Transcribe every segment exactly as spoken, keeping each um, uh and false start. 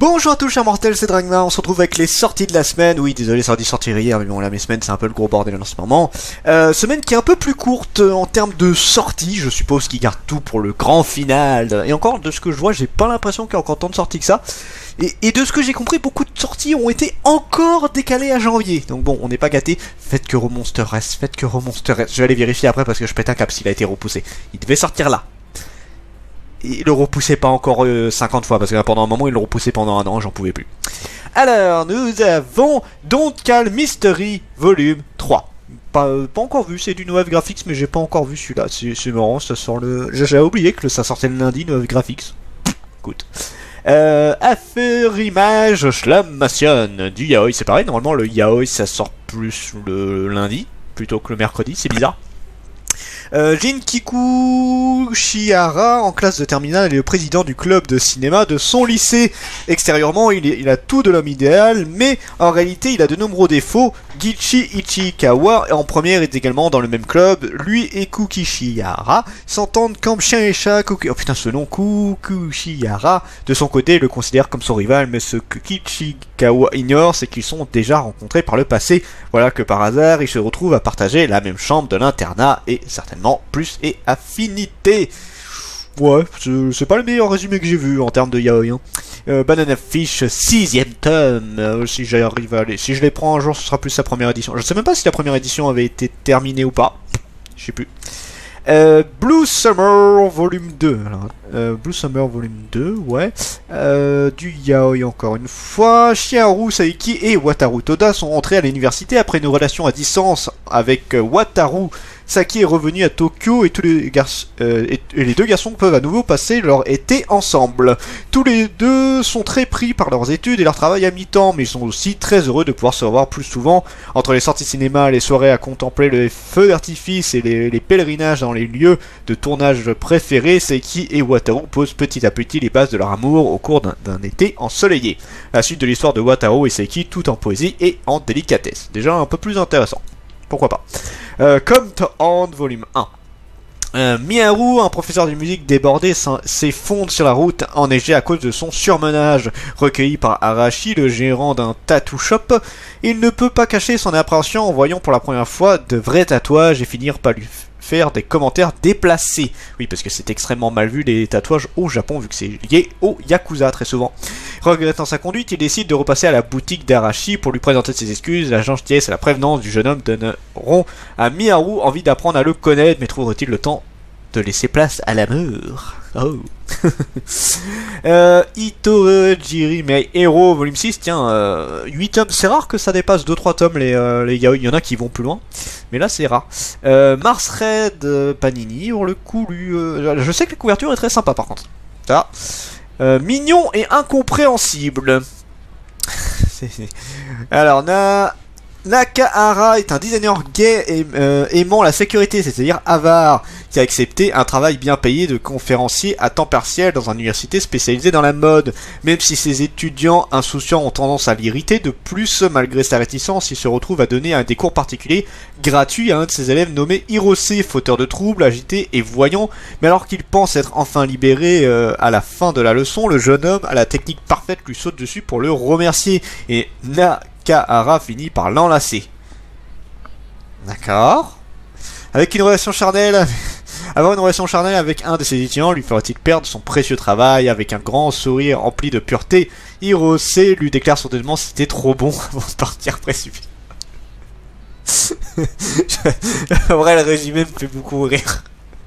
Bonjour à tous chers mortels, c'est Dragma, on se retrouve avec les sorties de la semaine. Oui, désolé, ça aurait dû sortir hier, mais bon là mes semaines c'est un peu le gros bordel en ce moment. Euh, semaine qui est un peu plus courte en termes de sorties, je suppose qu'ils gardent tout pour le grand final. Et encore, de ce que je vois, j'ai pas l'impression qu'il y a encore tant de sorties que ça. Et, et de ce que j'ai compris, beaucoup de sorties ont été encore décalées à janvier. Donc bon, on n'est pas gâté. Faites que Remonster reste, faites que Remonster reste. Je vais aller vérifier après parce que je pète un cap s'il a été repoussé. Il devait sortir là. Il le repoussait pas encore euh, cinquante fois, parce que pendant un moment il le repoussait pendant un an, j'en pouvais plus. Alors, nous avons Don't Call Mystery Volume trois. Pas, euh, pas encore vu, c'est du No Wave Graphics, mais j'ai pas encore vu celui-là. C'est marrant, ça sort le... J'avais oublié que ça sortait le lundi, No Wave Graphics. Écoute. Euh, Affaire Image Slamation du Yaoi, c'est pareil, normalement le Yaoi ça sort plus le lundi, plutôt que le mercredi, c'est bizarre. Euh, Jin Kikuchihara, en classe de terminale, est le président du club de cinéma de son lycée. Extérieurement, il, est, il a tout de l'homme idéal, mais en réalité, il a de nombreux défauts. Gichi Ichikawa, en première, est également dans le même club. Lui et Kikuchihara s'entendent comme chien et chat. Kuki... Oh putain, ce nom, Kikuchihara, de son côté, le considère comme son rival, mais ce que Ichikawa ignore, c'est qu'ils sont déjà rencontrés par le passé. Voilà que par hasard, ils se retrouvent à partager la même chambre de l'internat, et certainement plus et affinité. Ouais, c'est pas le meilleur résumé que j'ai vu en termes de yaoi. Hein. Euh, Banana Fish, sixième tome. Euh, si j'arrive à aller, si je les prends un jour, ce sera plus sa première édition. Je sais même pas si la première édition avait été terminée ou pas. Je sais plus. Euh, Blue Summer Volume deux. Alors, euh, Blue Summer Volume deux, ouais. Euh, du yaoi encore une fois. Shiharu Saiki et Wataru Toda sont entrés à l'université après une relation à distance avec euh, Wataru. Saki est revenu à Tokyo et tous les garçons euh, et, et les deux garçons peuvent à nouveau passer leur été ensemble. Tous les deux sont très pris par leurs études et leur travail à mi-temps, mais ils sont aussi très heureux de pouvoir se revoir plus souvent. Entre les sorties cinéma, les soirées à contempler les feux d'artifice et les, les pèlerinages dans les lieux de tournage préférés, Saki et Wataru posent petit à petit les bases de leur amour au cours d'un été ensoleillé. La suite de l'histoire de Wataru et Saki, tout en poésie et en délicatesse. Déjà un peu plus intéressant. Pourquoi pas. Euh, Come to Hand, volume un. Euh, Miharu, un professeur de musique débordé, s'effondre sur la route enneigée à cause de son surmenage. Recueilli par Arashi, le gérant d'un tattoo shop, il ne peut pas cacher son appréhension en voyant pour la première fois de vrais tatouages et finir par lui faire des commentaires déplacés. Oui, parce que c'est extrêmement mal vu les tatouages au Japon, vu que c'est lié au Yakuza très souvent. Regrettant sa conduite, il décide de repasser à la boutique d'Arashi pour lui présenter ses excuses. La gentillesse et la prévenance du jeune homme donneront à Miharu envie d'apprendre à le connaître, mais trouve-t-il le temps de laisser place à l'amour? Oh. euh, Itorajiri Mei Hero volume six, tiens, euh, huit tomes, c'est rare que ça dépasse deux trois tomes les, euh, les yaoi, il y en a qui vont plus loin, mais là c'est rare. euh, Mars Red euh, Panini, pour le coup, lui, euh, je sais que la couverture est très sympa par contre. Ça. Euh, mignon et incompréhensible. Alors, na... Nakahara est un designer gay et, euh, aimant la sécurité, c'est-à-dire avare, qui a accepté un travail bien payé de conférencier à temps partiel dans une université spécialisée dans la mode. Même si ses étudiants insouciants ont tendance à l'irriter, de plus, malgré sa réticence, il se retrouve à donner un des cours particuliers gratuits à un de ses élèves nommé Hirose, fauteur de troubles, agité et voyant. Mais alors qu'il pense être enfin libéré euh, à la fin de la leçon, le jeune homme, à la technique parfaite, lui saute dessus pour le remercier. Et Na... Nakahara finit par l'enlacer. D'accord. Avec une relation charnelle... Avoir une relation charnelle avec un de ses étudiants lui fera-t-il perdre son précieux travail? Avec un grand sourire rempli de pureté, Hirose lui déclare soudainement c'était trop bon avant de partir précipitamment. En vrai, le résumé me fait beaucoup rire.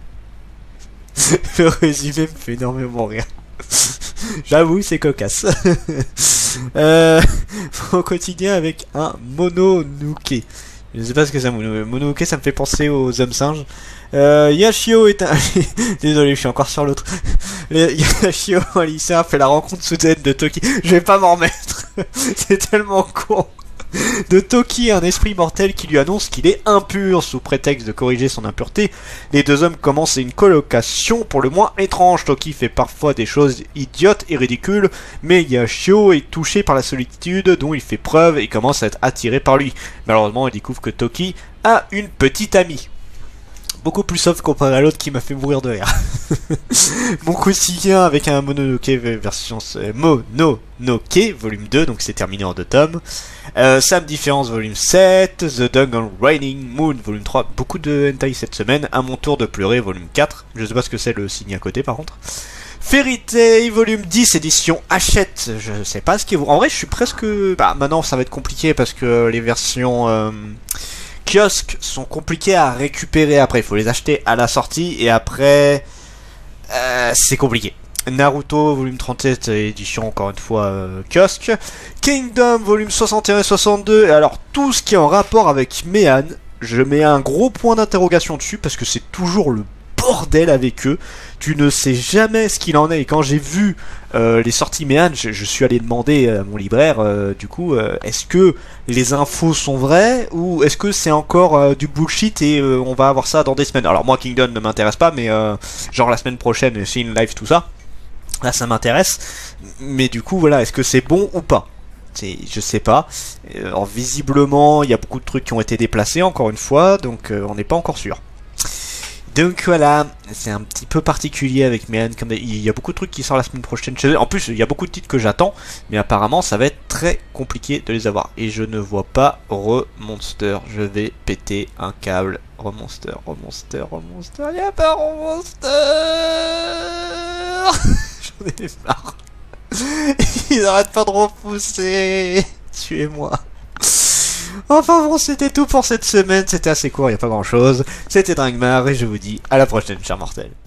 Le résumé me fait énormément rire. J'avoue, c'est cocasse. euh, au quotidien avec un Mononoke. Je sais pas ce que c'est un Mononoke, ça me fait penser aux hommes singes. Euh, Yashio est un... Désolé, je suis encore sur l'autre. Yashio, un lycéen, fait la rencontre soudaine de Toki. Je vais pas m'en remettre. C'est tellement con. De Toki, un esprit mortel qui lui annonce qu'il est impur. Sous prétexte de corriger son impureté, les deux hommes commencent une colocation pour le moins étrange. Toki fait parfois des choses idiotes et ridicules, mais Yashio est touché par la solitude dont il fait preuve et commence à être attiré par lui. Malheureusement, il découvre que Toki a une petite amie. Beaucoup plus soft comparé à l'autre qui m'a fait mourir de rire. Mon quotidien avec un Mononoke version euh, Mononoke volume deux, donc c'est terminé en deux tomes. Euh, Sam Différence volume sept, The Dungeon Raining Moon volume trois, beaucoup de hentai cette semaine. À mon tour de pleurer volume quatre, je sais pas ce que c'est le signe à côté par contre. Fairy Tail volume dix édition Hachette, je sais pas ce qui est... En vrai je suis presque... Bah maintenant ça va être compliqué parce que les versions... Euh... kiosques sont compliqués à récupérer après, il faut les acheter à la sortie et après euh, c'est compliqué. Naruto volume trente-sept édition encore une fois euh, kiosque. Kingdom volume soixante et un et soixante-deux, et alors tout ce qui est en rapport avec Méan, je mets un gros point d'interrogation dessus parce que c'est toujours le bordel avec eux, tu ne sais jamais ce qu'il en est, et quand j'ai vu euh, les sorties Méan, je, je suis allé demander à mon libraire euh, du coup euh, est-ce que les infos sont vraies ou est-ce que c'est encore euh, du bullshit et euh, on va avoir ça dans des semaines. Alors moi Kingdom ne m'intéresse pas, mais euh, genre la semaine prochaine c'est une live tout ça, là ça m'intéresse, mais du coup voilà, est-ce que c'est bon ou pas? C'est, je sais pas. Alors visiblement il y a beaucoup de trucs qui ont été déplacés encore une fois, donc euh, on n'est pas encore sûr. Donc voilà, c'est un petit peu particulier avec Méan, comme il y a beaucoup de trucs qui sortent la semaine prochaine chez eux. En plus, il y a beaucoup de titres que j'attends, mais apparemment ça va être très compliqué de les avoir. Et je ne vois pas Remonster, je vais péter un câble. Remonster, Remonster, Remonster, il n'y a pas Remonster. J'en ai marre. Ils n'arrêtent pas de repousser. Tuez-moi. Enfin bon, c'était tout pour cette semaine, c'était assez court, il n'y a pas grand chose. C'était Drangmar et je vous dis à la prochaine, chers mortels.